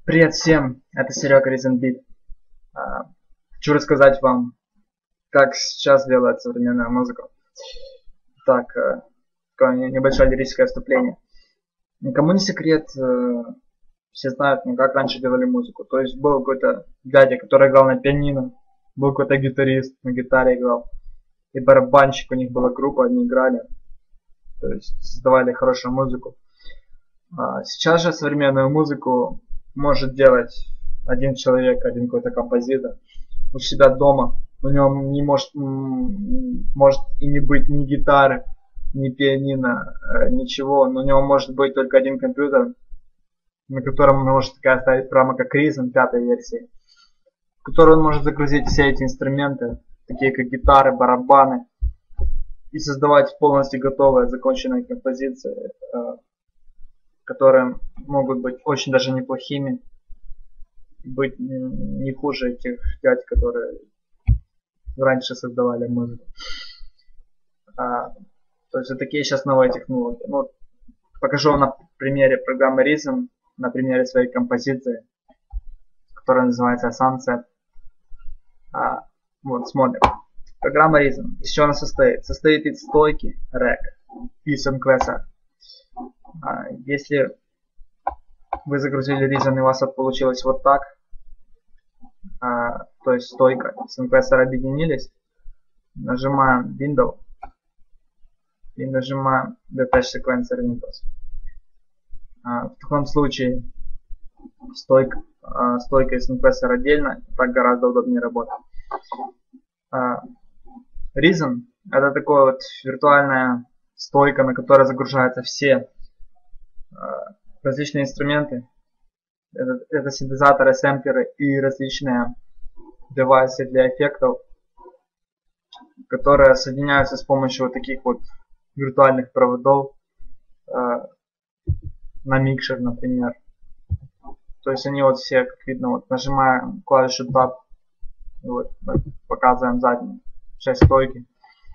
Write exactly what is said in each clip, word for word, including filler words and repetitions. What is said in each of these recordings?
Привет всем, это Серега Ризенбит. Хочу рассказать вам, как сейчас делает современная музыка. Так, такое небольшое лирическое вступление. Никому не секрет, все знают, ну, как раньше делали музыку. То есть был какой-то дядя, который играл на пианино, был какой-то гитарист, на гитаре играл, и барабанщик, у них была группа, они играли, то есть создавали хорошую музыку. Сейчас же современную музыку может делать один человек, один какой-то композитор у себя дома. У него не может, может и не быть ни гитары, ни пианино, ничего. Но у него может быть только один компьютер, на котором он может такая ставить программа как Reason пятой версии, в которой он может загрузить все эти инструменты, такие как гитары, барабаны, и создавать полностью готовые, законченные композиции, которые могут быть очень даже неплохими, быть не хуже этих дядь, которые раньше создавали музыку. А, то есть вот такие сейчас новые технологии. Ну, покажу вам на примере программы Reason, на примере своей композиции, которая называется Sunset. А, вот, смотрим. Программа Reason. Из чего она состоит? Состоит из стойки Rec и Synthesizer. Если вы загрузили Reason и у вас это получилось вот так, а, то есть стойка и Synthesizer объединились, нажимаем Windows и нажимаем Detach Sequencer Inputs. А, в таком случае стойка, а, стойка и Synthesizer отдельно, так гораздо удобнее работать. А, Reason это такое вот виртуальная стойка, на которой загружаются все различные инструменты, это, это синтезаторы, сэмплеры и различные девайсы для эффектов, которые соединяются с помощью вот таких вот виртуальных проводов э, на микшер, например. То есть они вот все, как видно, вот нажимаем клавишу Tab, и вот показываем заднюю часть стойки.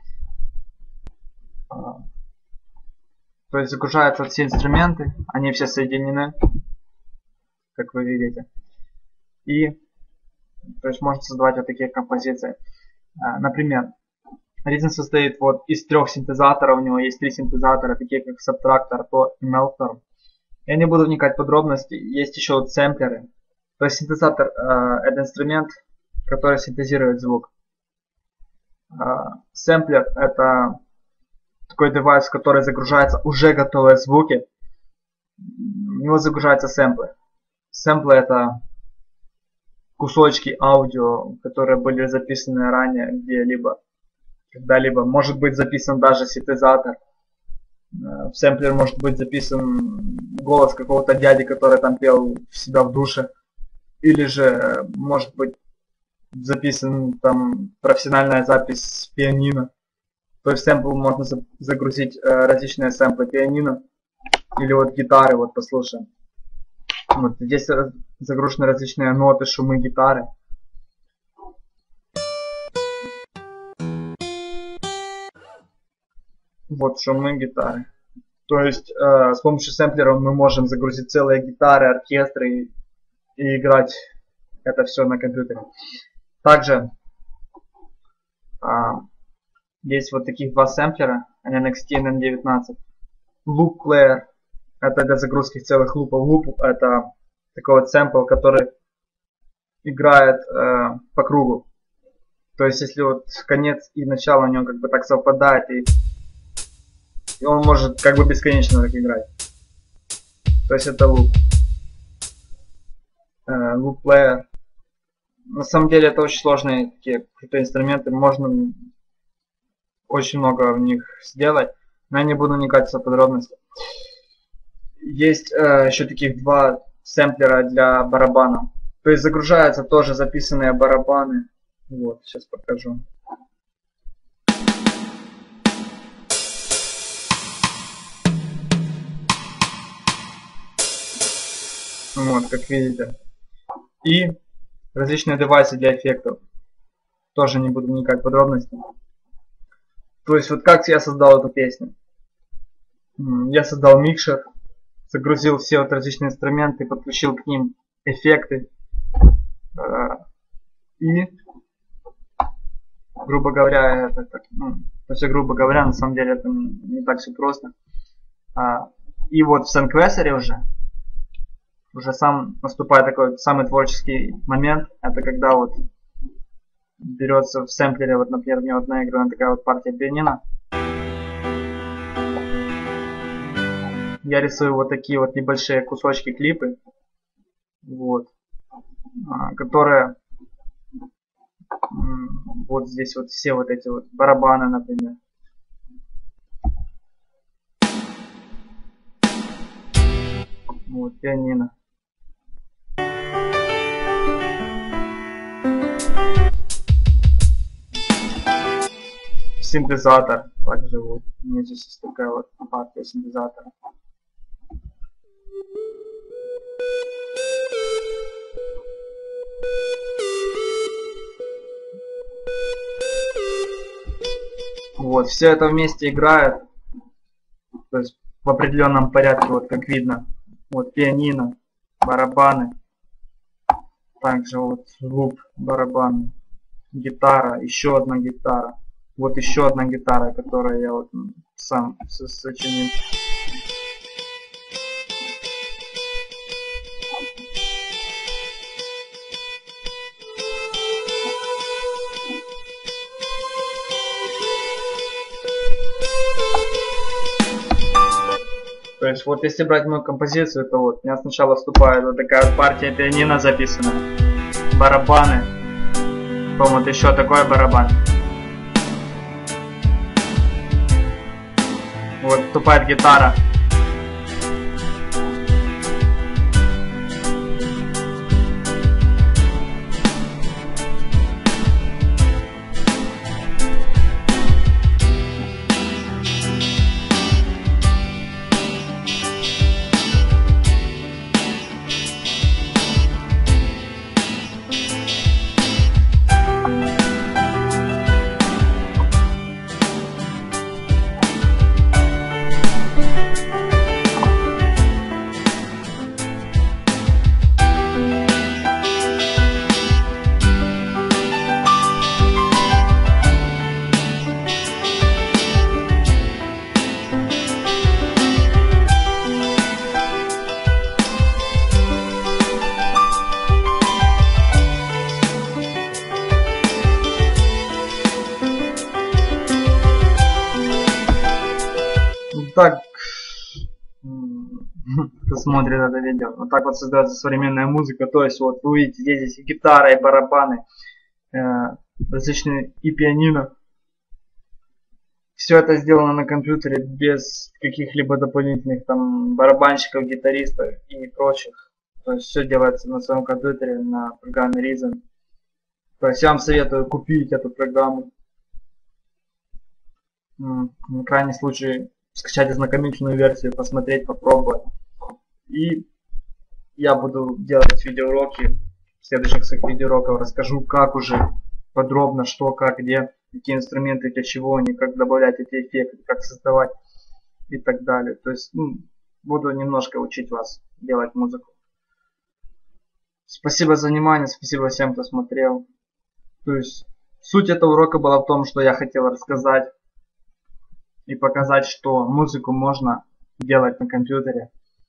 То есть загружаются все инструменты, они все соединены, как вы видите. И то есть можно создавать вот такие композиции. Например, Reason состоит вот из трех синтезаторов, у него есть три синтезатора, такие как Subtractor, то и Melter. Я не буду вникать в подробности, есть еще вот сэмплеры. То есть синтезатор э, это инструмент, который синтезирует звук. Э, сэмплер это такой девайс, в который загружаются уже готовые звуки. У него загружаются сэмплы. Сэмплы это кусочки аудио, которые были записаны ранее где-либо, когда-либо. Может быть записан даже синтезатор. В сэмплер может быть записан голос какого-то дяди, который там пел в себя в душе. Или же может быть записан там профессиональная запись с пианино. То есть в сэмпл можно загрузить э, различные сэмплы пианино или вот гитары, вот послушаем. Вот здесь загружены различные ноты, шумы гитары. Вот шумы гитары. То есть э, с помощью сэмплера мы можем загрузить целые гитары, оркестры и, и играть это все на компьютере. Также э, есть вот таких два сэмплера, эн икс ти и эн девятнадцать. Loop Player это для загрузки целых лупов. Loop это такой вот сэмпл, который играет э, по кругу. То есть если вот конец и начало у него как бы так совпадает, и, и он может как бы бесконечно так играть. То есть это loop. Э, loop Player. На самом деле это очень сложные такие крутые инструменты. Можно очень много в них сделать, но я не буду вникать в подробности. Есть э, еще таких два сэмплера для барабана. То есть загружаются тоже записанные барабаны. Вот, сейчас покажу. Вот, как видите. И различные девайсы для эффектов. Тоже не буду вникать в подробности. То есть вот как я создал эту песню. Я создал микшер, загрузил все вот различные инструменты, подключил к ним эффекты. И, грубо говоря, это так, ну, то есть, грубо говоря, на самом деле это не так все просто. И вот в Synthquester уже, уже сам наступает такой самый творческий момент. Это когда вот берется в сэмплере, вот, например, у меня вот наиграна такая вот партия пианино. Я рисую вот такие вот небольшие кусочки, клипы, вот, которые вот здесь вот все вот эти вот барабаны, например. Вот, пианино. Синтезатор. Также вот у меня здесь есть такая вот партия синтезатора. Вот, все это вместе играет, то есть в определенном порядке, вот как видно. Вот пианино, барабаны, также вот звук, барабаны, гитара, еще одна гитара, вот еще одна гитара, которую я вот сам сочинил. То есть вот если брать мою композицию, то вот у меня сначала вступает вот такая вот партия пианино записана, барабаны, потом вот еще такой барабан. Вот вступает гитара. Так кто смотрит это видео. Вот так вот создается современная музыка. То есть вот вы видите, здесь есть гитара и барабаны, э, различные и пианино. Все это сделано на компьютере без каких-либо дополнительных там барабанщиков, гитаристов и прочих. То есть все делается на своем компьютере на программе Reason. То есть я вам советую купить эту программу. На крайний случай скачать ознакомительную версию, посмотреть, попробовать. И я буду делать видеоуроки. В следующих своих видеоуроках расскажу, как уже подробно, что, как, где, какие инструменты, для чего они, как добавлять эти эффекты, как создавать и так далее. То есть ну, буду немножко учить вас делать музыку. Спасибо за внимание, спасибо всем, кто смотрел. То есть суть этого урока была в том, что я хотел рассказать и показать, что музыку можно делать на компьютере,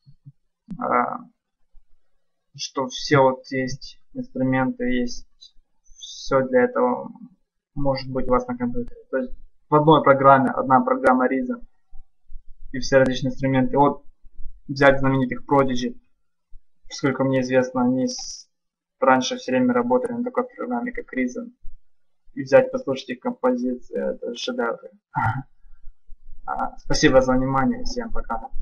что все вот есть инструменты, есть все для этого может быть у вас на компьютере. То есть в одной программе, одна программа Reason и все различные инструменты. Вот взять знаменитых Prodigy, сколько мне известно, они раньше все время работали на такой программе, как Reason. И взять, послушать их композиции, это шедевры. Спасибо за внимание, всем пока.